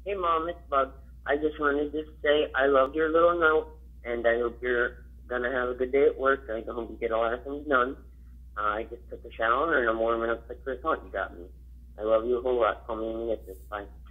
Hey, Mom, it's Bug. I just wanted to say I love your little note, and I hope you're going to have a good day at work. I hope you get a lot of things done. I just took a shower, and I'm warming up the croissant you got me. I love you a whole lot. Call me when you get this. Bye.